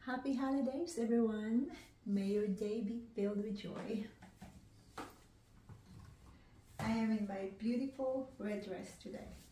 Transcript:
Happy holidays, everyone. May your day be filled with joy. I am in my beautiful red dress today.